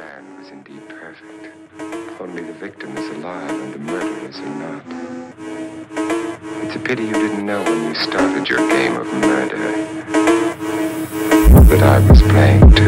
plan was indeed perfect. Only the victim is alive and the murderers are not. It's a pity you didn't know when you started your game of murder that I was playing too.